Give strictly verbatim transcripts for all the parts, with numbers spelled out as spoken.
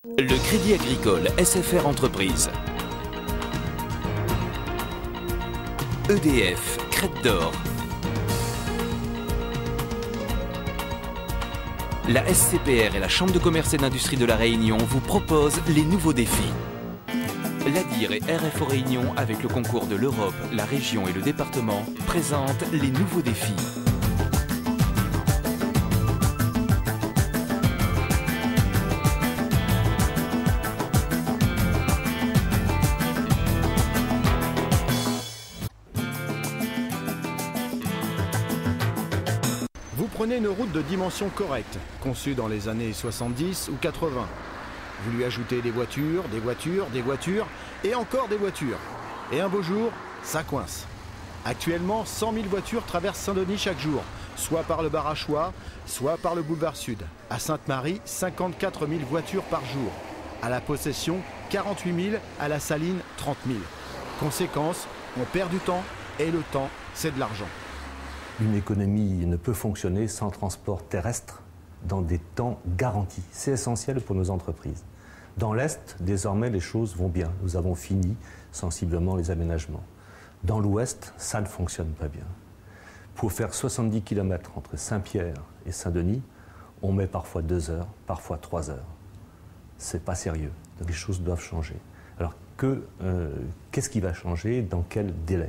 Le Crédit Agricole S F R Entreprise. E D F, Crête d'Or. La S C P R et la Chambre de commerce et d'industrie de La Réunion vous proposent les nouveaux défis. L'A D I R et R F O Réunion, avec le concours de l'Europe, la région et le département, présentent les nouveaux défis. Vous prenez une route de dimension correcte, conçue dans les années soixante-dix ou quatre-vingts. Vous lui ajoutez des voitures, des voitures, des voitures et encore des voitures. Et un beau jour, ça coince. Actuellement, cent mille voitures traversent Saint-Denis chaque jour, soit par le Barachois, soit par le boulevard Sud. À Sainte-Marie, cinquante-quatre mille voitures par jour. À la Possession, quarante-huit mille. À la Saline, trente mille. Conséquence, on perd du temps et le temps, c'est de l'argent. Une économie ne peut fonctionner sans transport terrestre dans des temps garantis. C'est essentiel pour nos entreprises. Dans l'Est, désormais, les choses vont bien. Nous avons fini sensiblement les aménagements. Dans l'Ouest, ça ne fonctionne pas bien. Pour faire soixante-dix kilomètres entre Saint-Pierre et Saint-Denis, on met parfois deux heures, parfois trois heures. C'est pas sérieux. Donc les choses doivent changer. Alors, que, euh, qu'est-ce qui va changer? Dans quel délai?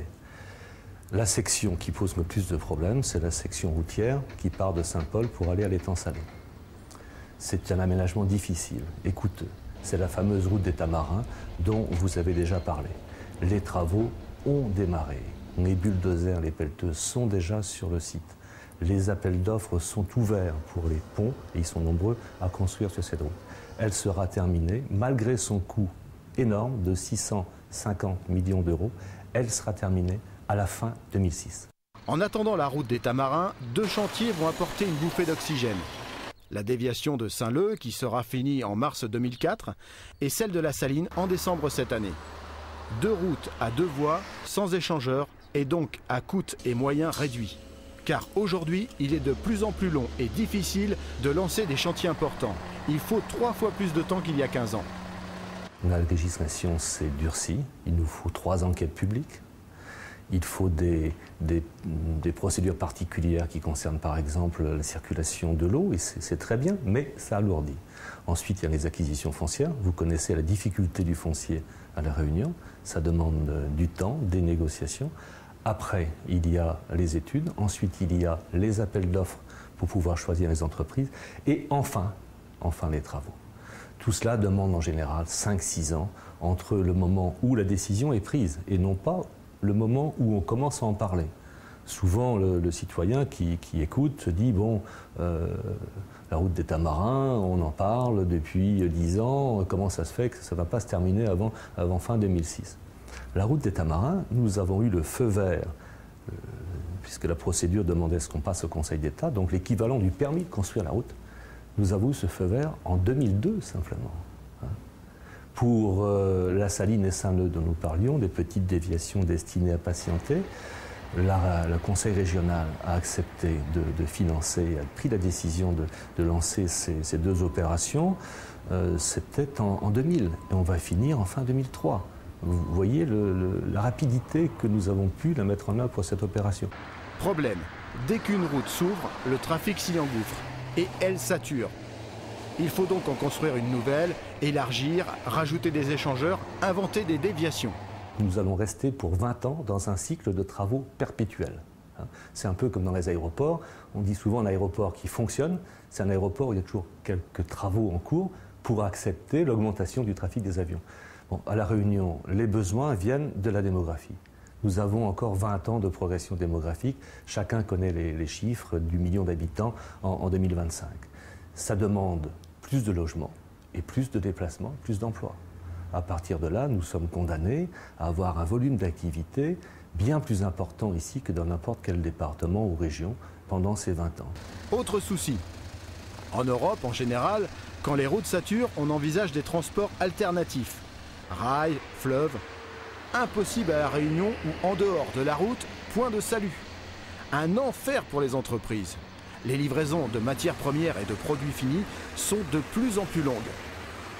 La section qui pose le plus de problèmes, c'est la section routière qui part de Saint-Paul pour aller à l'étang Salé. C'est un aménagement difficile et coûteux. C'est la fameuse route des Tamarins dont vous avez déjà parlé. Les travaux ont démarré. Les bulldozers, les pelleteuses sont déjà sur le site. Les appels d'offres sont ouverts pour les ponts, et ils sont nombreux à construire sur cette route. Elle sera terminée, malgré son coût énorme de six cent cinquante millions d'euros, elle sera terminée à la fin deux mille six. En attendant la route des Tamarins, deux chantiers vont apporter une bouffée d'oxygène. La déviation de Saint-Leu, qui sera finie en mars deux mille quatre, et celle de la Saline en décembre cette année. Deux routes à deux voies, sans échangeurs, et donc à coût et moyens réduits. Car aujourd'hui, il est de plus en plus long et difficile de lancer des chantiers importants. Il faut trois fois plus de temps qu'il y a quinze ans. La législation s'est durcie. Il nous faut trois enquêtes publiques. Il faut des, des, des procédures particulières qui concernent par exemple la circulation de l'eau, et c'est très bien, mais ça alourdit. Ensuite, il y a les acquisitions foncières. Vous connaissez la difficulté du foncier à La Réunion. Ça demande du temps, des négociations. Après, il y a les études. Ensuite, il y a les appels d'offres pour pouvoir choisir les entreprises. Et enfin, enfin les travaux. Tout cela demande en général cinq six ans entre le moment où la décision est prise et non pas le moment où on commence à en parler. Souvent, le, le citoyen qui, qui écoute se dit, bon, euh, la route des Tamarins, on en parle depuis dix ans, comment ça se fait que ça ne va pas se terminer avant, avant fin deux mille six? La route des Tamarins, nous avons eu le feu vert, euh, puisque la procédure demandait ce qu'on passe au Conseil d'État, donc l'équivalent du permis de construire la route. Nous avons eu ce feu vert en deux mille deux, simplement. Pour euh, la Saline et Saint-Leu dont nous parlions, des petites déviations destinées à patienter, la, le Conseil régional a accepté de, de financer, a pris la décision de, de lancer ces, ces deux opérations. Euh, C'était en, en deux mille et on va finir en fin deux mille trois. Vous voyez le, le, la rapidité que nous avons pu la mettre en œuvre pour cette opération. Problème, dès qu'une route s'ouvre, le trafic s'y engouffre et elle sature. Il faut donc en construire une nouvelle, élargir, rajouter des échangeurs, inventer des déviations. Nous allons rester pour vingt ans dans un cycle de travaux perpétuels. C'est un peu comme dans les aéroports. On dit souvent un aéroport qui fonctionne, c'est un aéroport où il y a toujours quelques travaux en cours pour accepter l'augmentation du trafic des avions. Bon, à La Réunion, les besoins viennent de la démographie. Nous avons encore vingt ans de progression démographique. Chacun connaît les, les chiffres du million d'habitants en, en deux mille vingt-cinq. Ça demande plus de logements et plus de déplacements, plus d'emplois. À partir de là, nous sommes condamnés à avoir un volume d'activité bien plus important ici que dans n'importe quel département ou région pendant ces vingt ans. Autre souci. En Europe, en général, quand les routes saturent, on envisage des transports alternatifs. Rail, fleuve. Impossible à La Réunion ou en dehors de la route, point de salut. Un enfer pour les entreprises. Les livraisons de matières premières et de produits finis sont de plus en plus longues.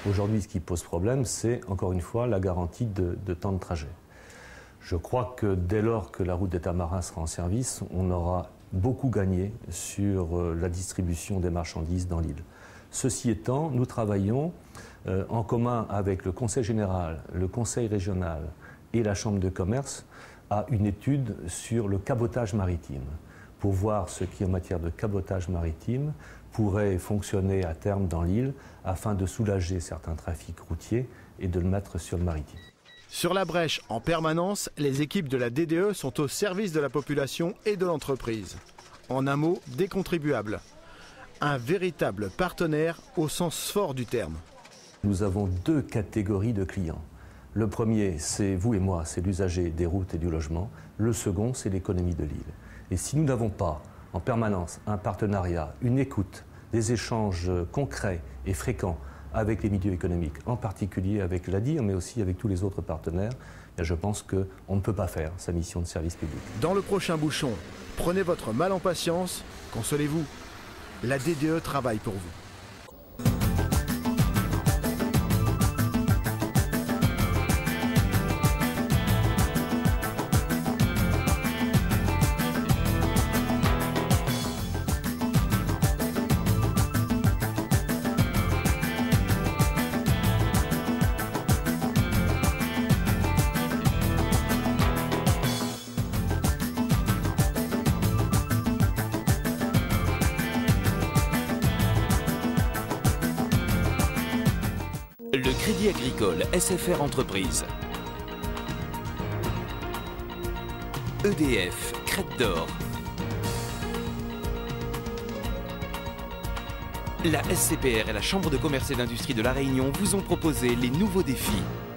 Aujourd'hui, ce qui pose problème, c'est encore une fois la garantie de, de temps de trajet. Je crois que dès lors que la route des Tamarins sera en service, on aura beaucoup gagné sur la distribution des marchandises dans l'île. Ceci étant, nous travaillons euh, en commun avec le Conseil général, le Conseil régional et la Chambre de commerce à une étude sur le cabotage maritime, pour voir ce qui, en matière de cabotage maritime, pourrait fonctionner à terme dans l'île afin de soulager certains trafics routiers et de le mettre sur le maritime. Sur la brèche, en permanence, les équipes de la D D E sont au service de la population et de l'entreprise. En un mot, des contribuables. Un véritable partenaire au sens fort du terme. Nous avons deux catégories de clients. Le premier, c'est vous et moi, c'est l'usager des routes et du logement. Le second, c'est l'économie de l'île. Et si nous n'avons pas en permanence un partenariat, une écoute, des échanges concrets et fréquents avec les milieux économiques, en particulier avec l'A D I R, mais aussi avec tous les autres partenaires, je pense qu'on ne peut pas faire sa mission de service public. Dans le prochain bouchon, prenez votre mal en patience, consolez-vous. La D D E travaille pour vous. Le Crédit Agricole S F R Entreprises. E D F, Crête d'Or. La S C P R et la Chambre de commerce et d'industrie de La Réunion vous ont proposé les nouveaux défis.